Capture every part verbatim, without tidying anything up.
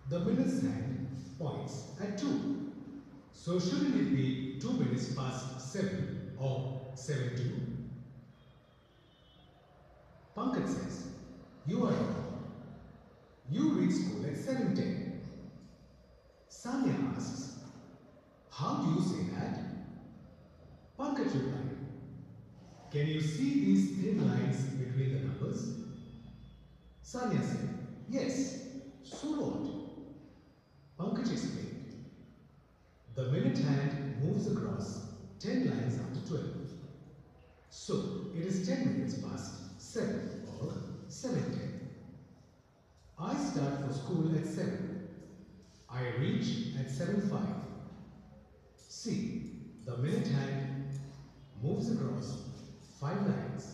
The minute's hand points at two. So shouldn't it be two minutes past seven or seven two? Pankaj says, you are wrong. You reach school at seven ten. Sanya asks, how do you say that? Pankaj replied, can you see these thin lines between the numbers? Sanya said, yes. So what? Pankaj explained, the minute hand moves across ten lines after twelve. So it is ten minutes past seven or seven ten. I start for school at seven. I reach at seven five. See, the minute hand moves across five lines.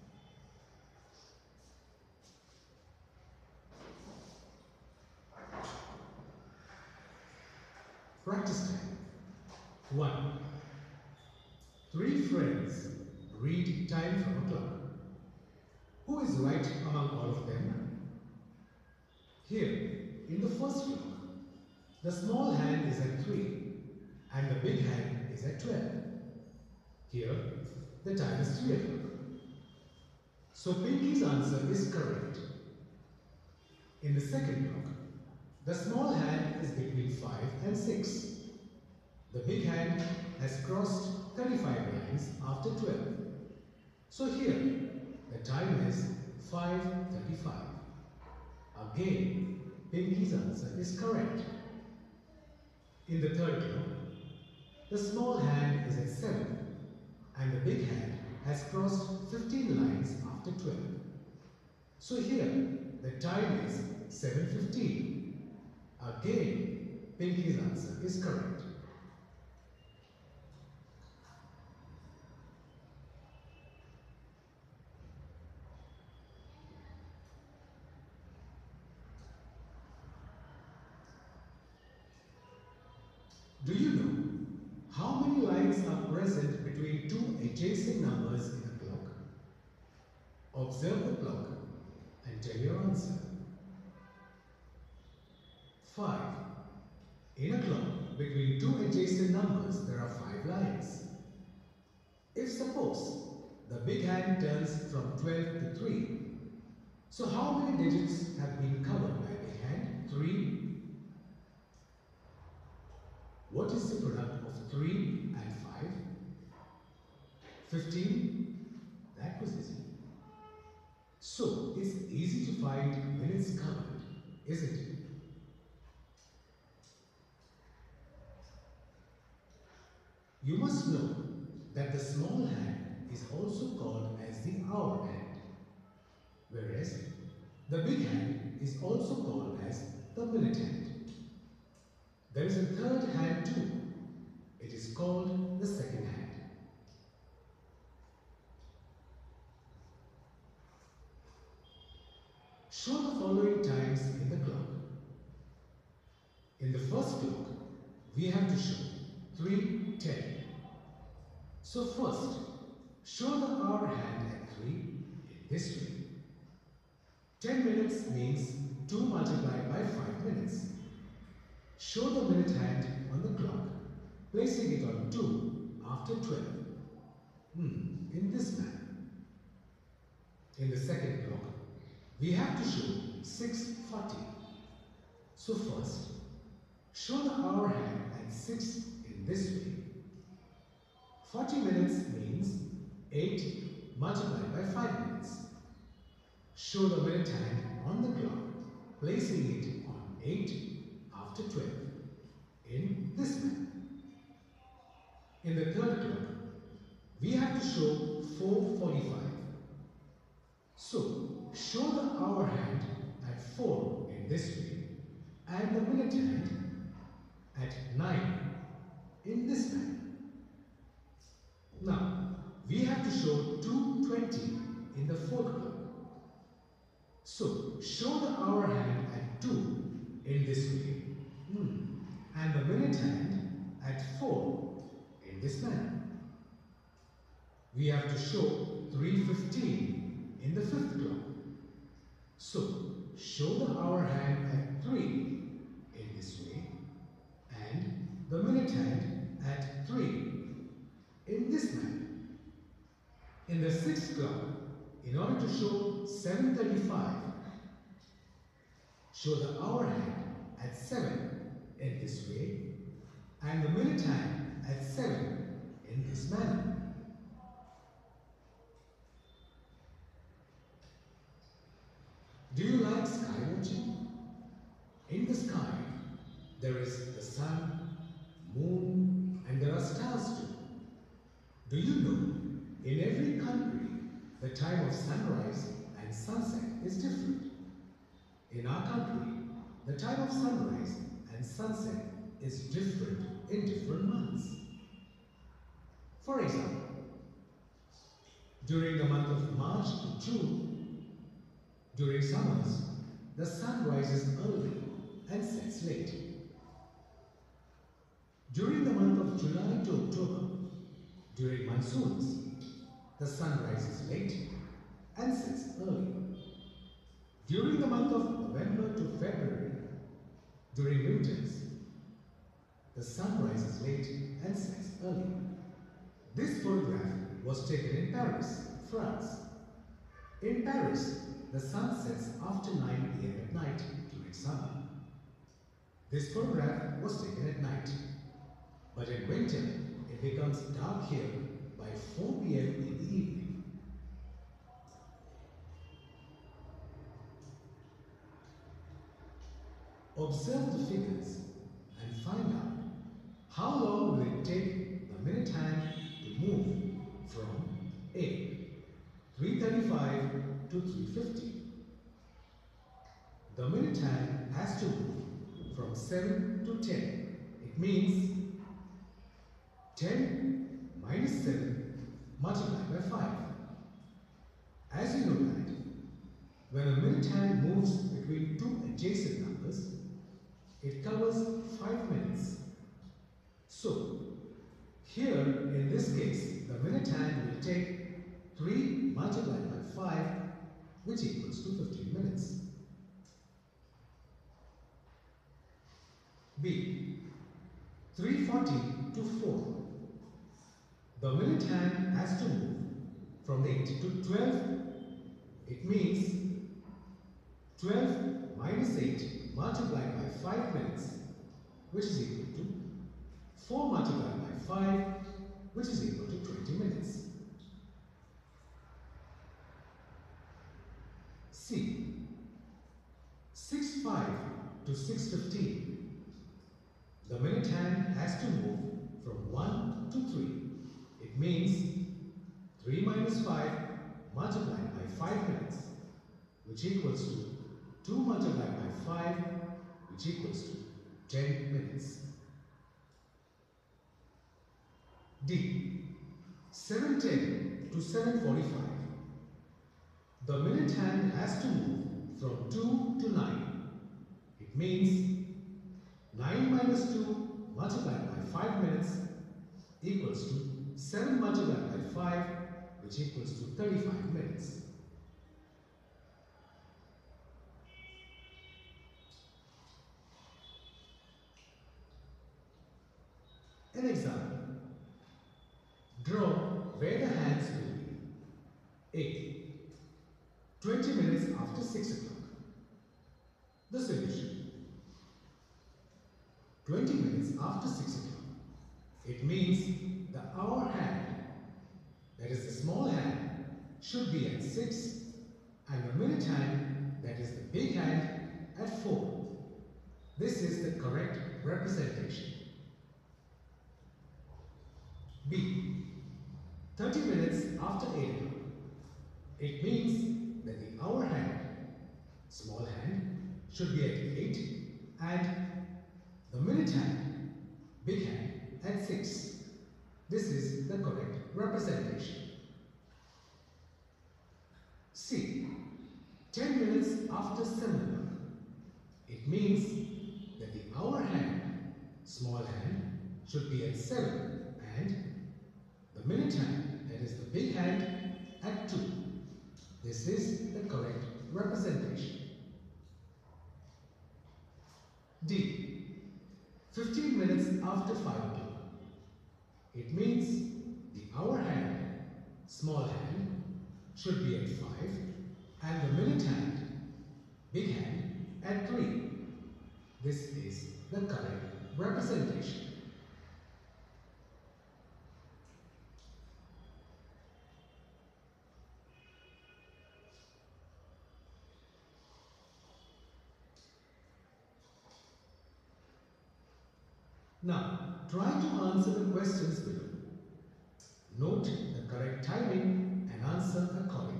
Practice time. one. Three friends read time from a clock. Who is right among all of them? Here, in the first clock, the small hand is at three and the big hand is at twelve. Here, the time is three o'clock. So Pinky's answer is correct. In the second clock, the small hand is between five and six. The big hand has crossed thirty-five lines after twelve. So here, the time is five thirty-five. Again, Pinky's answer is correct. In the third clock, the small hand is at seven and the big hand has crossed fifteen lines after twelve. So here, the time is seven fifteen. Again, Pinky's answer is correct. Do you know how many lines are present between two adjacent numbers in a clock? Observe the clock and tell your answer. five. In a clock between two adjacent numbers, there are five lines. If suppose the big hand turns from twelve to three, so how many digits have been covered by big hand? three. What is the product of three and five? fifteen. That was easy. So it's easy to find minutes covered, isn't it? You must know that the small hand is also called as the hour hand, whereas the big hand is also called as the minute hand. There is a third hand too. It is called the second hand. Show the following times in the clock. In the first clock, we have to show three ten. So first, show the hour hand at three in this way. ten minutes means two multiplied by five minutes. Show the minute hand on the clock, placing it on two after twelve. Hmm, in this manner. In the second clock, we have to show six forty. So first, show the hour hand at six in this way. forty minutes means eight multiplied by five minutes. Show the minute hand on the clock, placing it on eight after twelve in this manner. In the third clock, we have to show four forty-five. So, show the hour hand at four in this way and the minute hand at nine in this manner. Now, we have to show two twenty in the fourth clock. So, show the hour hand at two in this way. Hmm. And the minute hand at four in this manner. We have to show three fifteen in the fifth clock. So, show the hour hand at three this way and the minute hand at three in this manner. In the sixth clock, in order to show seven thirty-five, show the hour hand at seven in this way and the minute hand at seven in this manner. Do you like sky watching? In the sky, there is the sun, moon, and there are stars too. Do you know, in every country, the time of sunrise and sunset is different. In our country, the time of sunrise and sunset is different in different months. For example, during the month of March to June, during summers, the sun rises early and sets late. During the month of July to October, during monsoons, the sun rises late and sets early. During the month of November to February, during winters, the sun rises late and sets early. This photograph was taken in Paris, France. In Paris, the sun sets after nine p m at night during summer. This photograph was taken at night, but in winter it becomes dark here by four p m in the evening. Observe the figures and find out how long will it take the minute hand to move from A, three thirty-five to three fifty. The minute hand has to move from seven to ten. It means ten minus seven multiplied by five. As you know that, when a minute hand moves between two adjacent numbers, it covers five minutes. So, here in this case, the minute hand will take three multiplied by five, which equals to fifteen minutes. B. three forty to four. The minute hand has to move from eight to twelve. It means twelve minus eight multiplied by five minutes, which is equal to four multiplied by five, which is equal to twenty minutes. C. six five to six fifteen. The minute hand has to move from one to three. It means three minus five multiplied by five minutes, which equals to two multiplied by five, which equals to ten minutes. D. seven ten to seven forty-five. The minute hand has to move from two to nine. It means nine minus two multiplied by five minutes equals to seven multiplied by five, which equals to thirty-five minutes. An example. Draw where the hands will be. A. twenty minutes after six o'clock. The solution. twenty minutes after six o'clock. It means the hour hand, that is the small hand, should be at six and the minute hand, that is the big hand, at four. This is the correct representation. B. thirty minutes after eight o'clock. It means that the hour hand, small hand, should be at eight and the minute hand, big hand, at six. This is the correct representation. C. ten minutes after seven o'clock. It means that the hour hand, small hand, should be at seven and the minute hand, that is the big hand, at two. This is the correct representation. D. fifteen minutes after five o'clock. It means the hour hand, small hand, should be at five and the minute hand, big hand, at three. This is the correct representation. Now, try to answer the questions below. Note the correct timing and answer accordingly.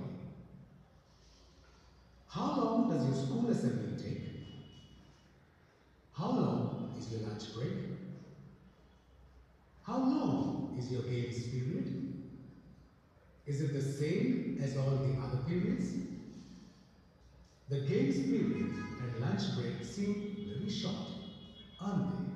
How long does your school assembly take? How long is your lunch break? How long is your games period? Is it the same as all the other periods? The games period and lunch break seem very short, aren't they?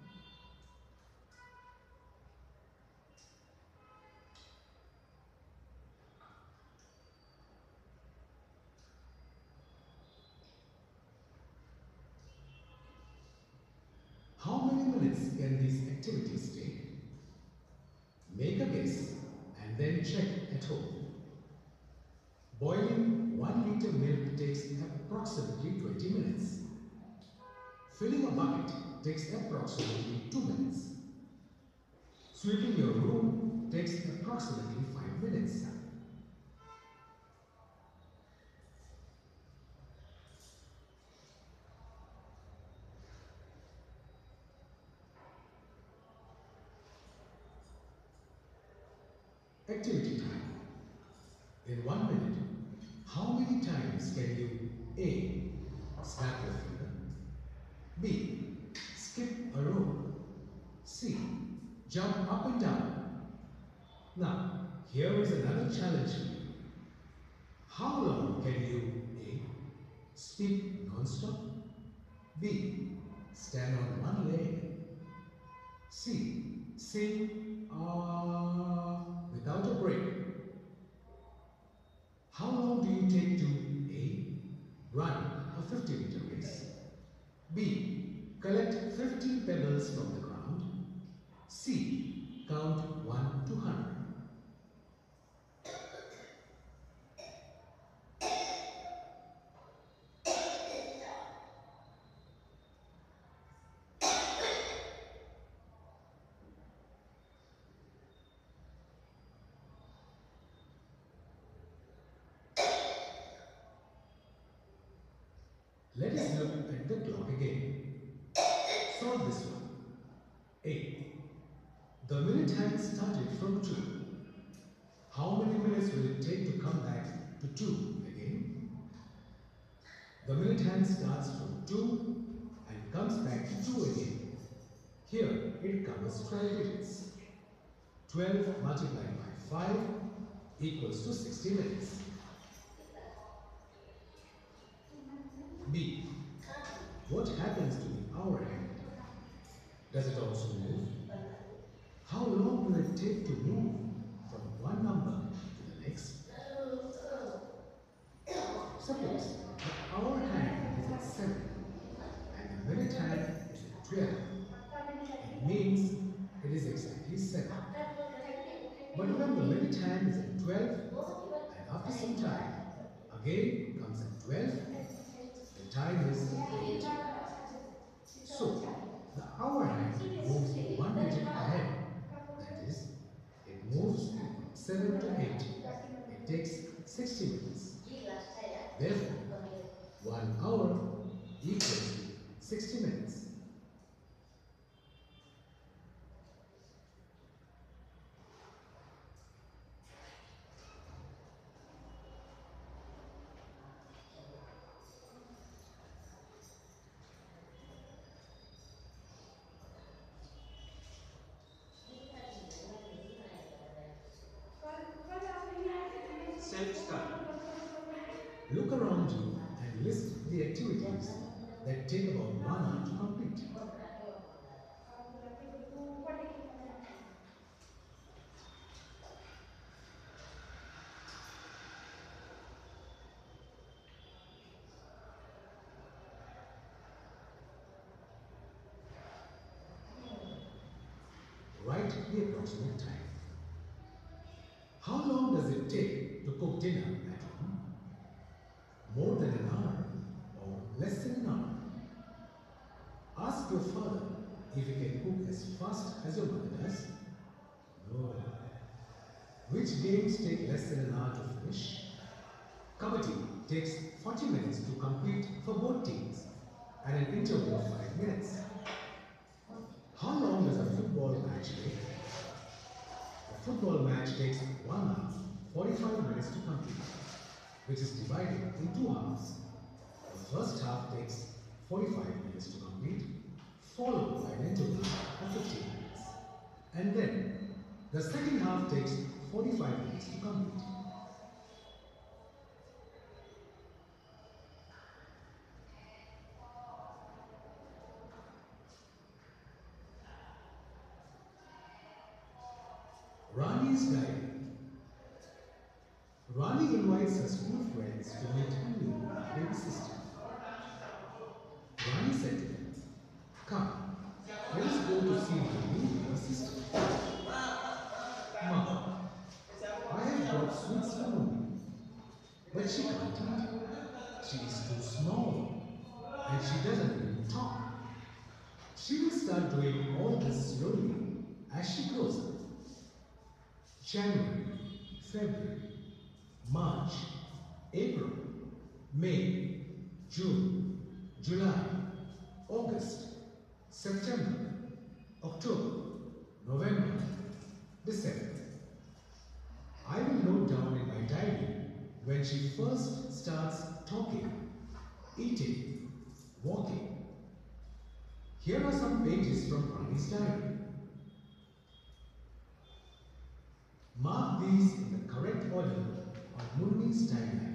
How many minutes can these activities take? Make a guess and then check at home. Boiling one litre milk takes approximately twenty minutes. Filling a bucket takes approximately two minutes. Sweeping your room takes approximately five minutes. Activity time. In one minute, how many times can you A. Snap your finger, B. Skip a rope, C. Jump up and down. Now, here is another challenge for you. How long can you A. Speak non-stop, B. Stand on one leg, C. Sing ah without a break? How long do you take to A. Run a fifty meter race, B. Collect fifty pebbles from the ground, C. Count one to one hundred? Let us look at the clock again. Solve this one. A. The minute hand started from two. How many minutes will it take to come back to two again? The minute hand starts from two and comes back to two again. Here it covers twelve digits. twelve multiplied by five equals to sixty minutes. B. What happens to the hour hand? Does it also move? How long will it take to move from one number to the next? Suppose the hour hand is at seven and the minute hand is at twelve. It means it is exactly seven. But when the minute hand is at twelve and after some time again comes at twelve, the time is eight. So, the hour hand moves one digit ahead. That is, it moves from seven to eight. It takes sixty minutes. Therefore, one hour equals to sixty minutes. Self-study. Look around you and list the activities that take about one hour to complete. write the approximate time. How long does it take to cook dinner at home? More than an hour or less than an hour? Ask your father if he can cook as fast as your mother does. No. Which games take less than an hour to finish? Kabaddi takes forty minutes to complete for both teams and an interval of five minutes. How long does a football match take? A football match takes one hour, forty-five minutes to complete, which is divided in two halves. The first half takes forty-five minutes to complete, followed by an interval of fifteen minutes. And then, the second half takes forty-five minutes to complete. Rani's diary. Rani invites her school friends to meet her new baby sister. Rani said to them, "Come, let us go to see my new baby sister." "Mom, I have brought sweets for Mummy, but she can't eat. She is too small, and she doesn't even talk. She will start doing all this slowly as she grows up." January, February, March, April, May, June, July, August, September, October, November, December. I will note down in my diary when she first starts talking, eating, walking. Here are some pages from Rani's diary. Mark these in the correct order on Munni's timeline.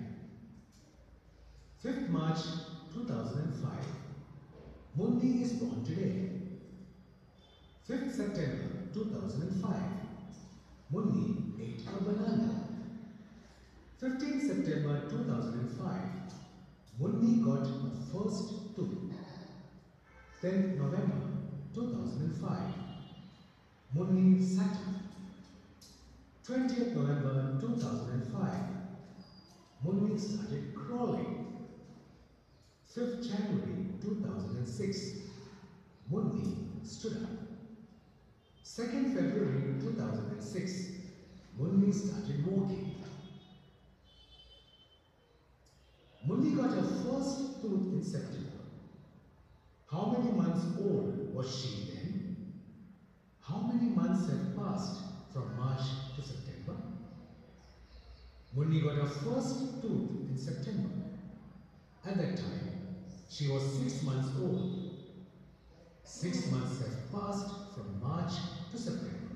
fifth March two thousand five. Munni is born today. fifth September two thousand five. Munni ate a banana. fifteenth September two thousand five. Munni got her first tooth. tenth November two thousand five. Munni sat up. twentieth November two thousand five. Munni started crawling. fifth January two thousand six. Munni stood up. second February two thousand six. Munni started walking. Munni got her first tooth in September. How many months old was she then? How many months have passed from March to September? Munni got her first tooth in September. At that time, she was six months old. Six months have passed from March to September.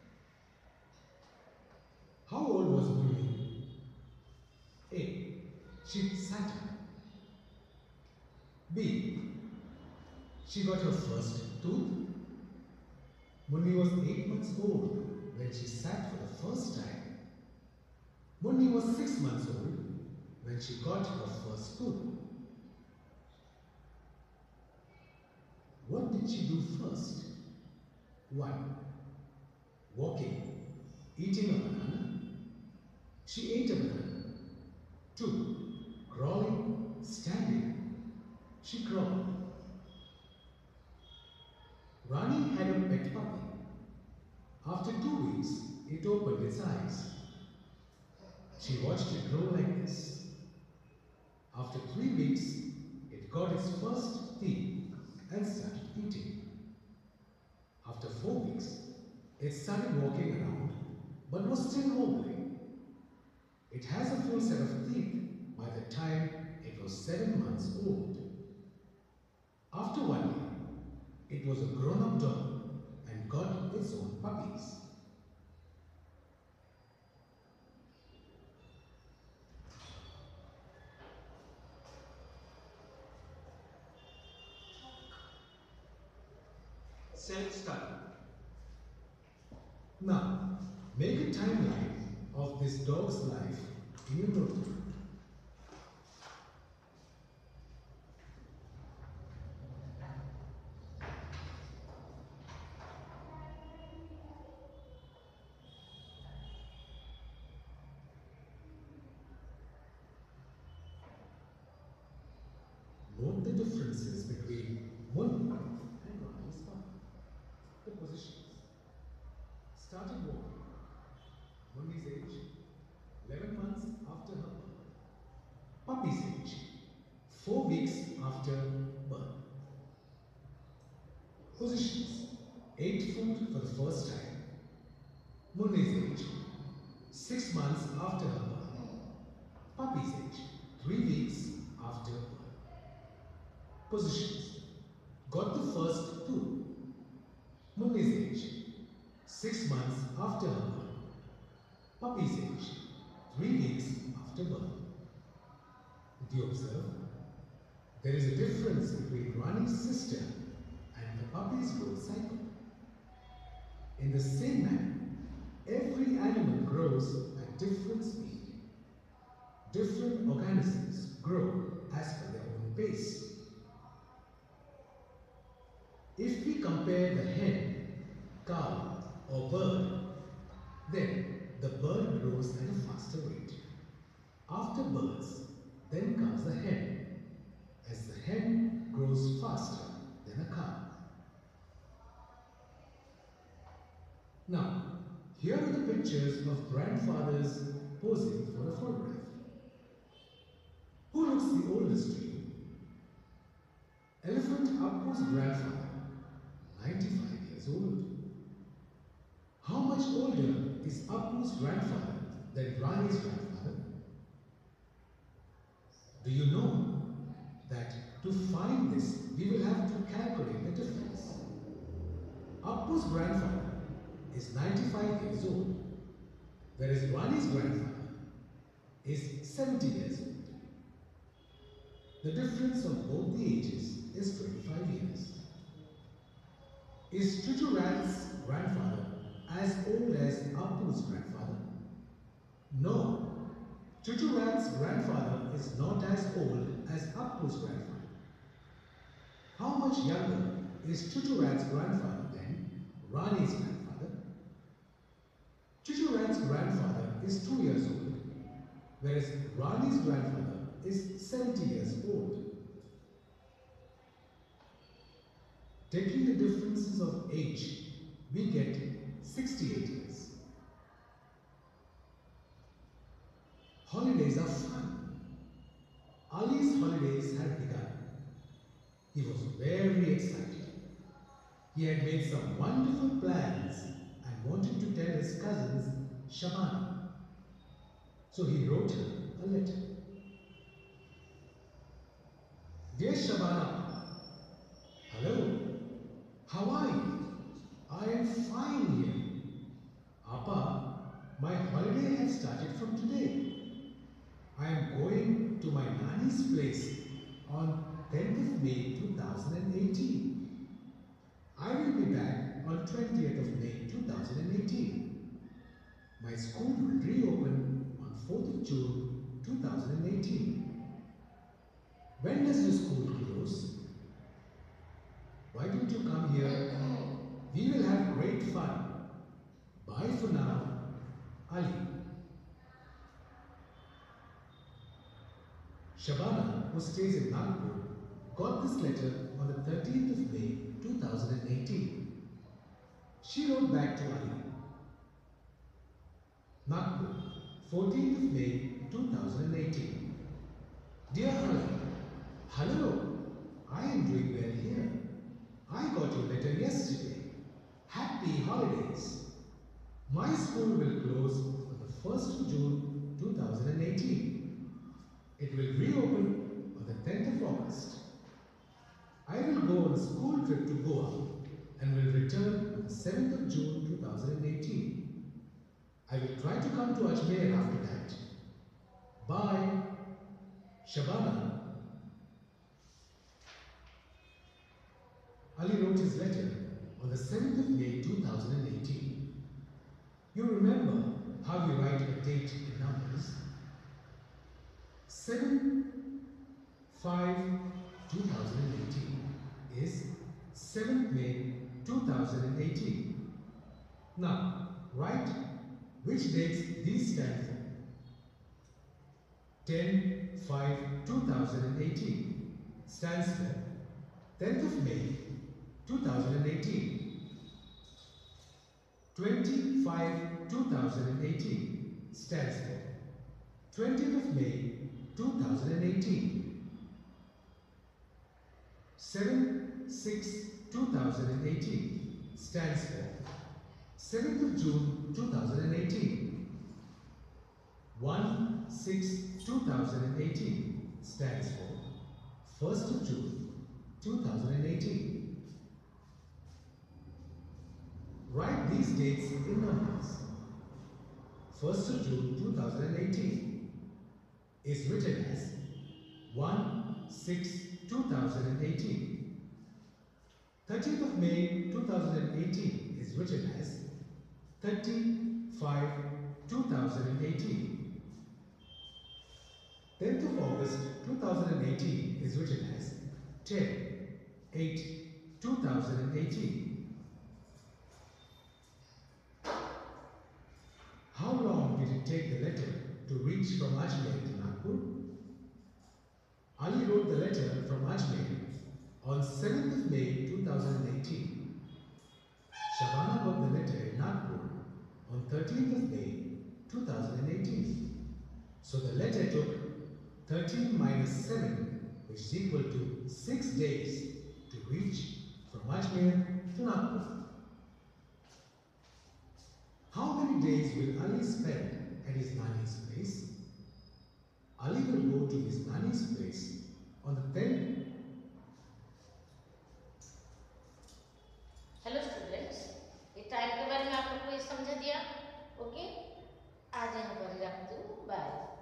How old was Munni? A. She sat up. B. She got her first tooth. Munni was eight months old when she sat for the first time. Munni was six months old when she got her first tooth. What did she do first? one. Walking, eating a banana. She ate a banana. two. Crawling, standing. She crawled. Rani had a pet puppy. After two weeks, it opened its eyes. She watched it grow like this. After three weeks, it got its first teeth and started eating. After four weeks, it started walking around but was still wobbling. It has a full set of teeth by the time it was seven months old. After one year, it was a grown-up dog and got its own puppies. Self-study. Now, make a timeline of this dog's life in your notebook. Note the differences between Munni and Rani's father. The positions. Starting walking. Munni's age, eleven months after her birth. Puppy's age, four weeks after birth. Positions. Ate food for the first time. Munni's age, six months after her birth. Puppy's age, three weeks after birth. Positions. Got the first tooth. Munni's age, six months after her birth. Puppy's age, three weeks after birth. Did you observe? There is a difference between Rani's sister and the puppy's growth cycle. In the same manner, every animal grows at different speed. Different organisms grow as per their own pace. If we compare the hen, cow or bird, then the bird grows at a faster rate. After birds, then comes the hen, as the hen grows faster than a cow. Now, here are the pictures of grandfathers posing for a photograph. Who looks the oldest to you? Elephant Appu's grandfather, ninety-five years old. How much older is Appu's grandfather than Rani's grandfather? Do you know that to find this, we will have to calculate the difference? Appu's grandfather is ninety-five years old, whereas Rani's grandfather is seventy years old. The difference of both the ages is twenty-five years. Is Chuchurat's grandfather as old as Appu's grandfather? No. Chuchurat's grandfather is not as old as Appu's grandfather. How much younger is Chuchurat's grandfather than Rani's grandfather? Chuchurat's grandfather is two years old, whereas Rani's grandfather is seventy years old. Taking the differences of age, we get sixty-eight years. Holidays are fun. Ali's holidays had begun. He was very excited. He had made some wonderful plans and wanted to tell his cousins Shabana. So he wrote her a letter. Dear Shabana, hello, how are you? I am fine here. Appa, my holiday has started from today. I am going to my nanny's place on tenth of May two thousand eighteen. I will be back on twentieth of May two thousand eighteen. My school will reopen on fourth of June two thousand eighteen. When does your school close? Why don't you come here? We will have great fun. Bye for now, Ali. Shabana, who stays in Nagpur, got this letter on the thirteenth of May two thousand eighteen. She wrote back to Ali. Nagpur, fourteenth of May two thousand eighteen. Dear Ali, hello, I am doing well here. I got your letter yesterday. Happy holidays. My school will close on the first of June two thousand eighteen. It will reopen on the tenth of August. I will go on a school trip to Goa and will return on the seventh of June two thousand eighteen. I will try to come to Ajmer after that. Bye. Shabana. Ali wrote his letter on the seventh of May two thousand eighteen. You remember how we write a date in numbers? seven five two thousand eighteen is seventh May two thousand eighteen. Now, write which dates these stand for. ten five two thousand eighteen, stands for tenth of May two thousand eighteen. twenty-five two thousand eighteen stands for twentieth of May two thousand eighteen. seven six two thousand eighteen stands for seventh of June two thousand eighteen. one six two thousand eighteen stands for first of June two thousand eighteen. Write these dates in numbers. first of June two thousand eighteen is written as one six two thousand eighteen. thirtieth of May two thousand eighteen is written as thirty five two thousand eighteen. tenth of August two thousand eighteen is written as ten eight two thousand eighteen. How long did it take the letter to reach from Ajmer to Nagpur? Ali wrote the letter from Ajmer on seventh of May two thousand eighteen. Shabana got the letter in Nagpur on thirteenth of May two thousand eighteen. So the letter took thirteen minus seven, which is equal to six days to reach from Ajmer to Nagpur. How many days will Ali spend at his Nani's place? Ali will go to his Nani's place on the tenth. Hello students, ये time के बारे में आप लोग को ये समझा दिया? ओके, आज यहाँ पर रखती हूँ, बाय।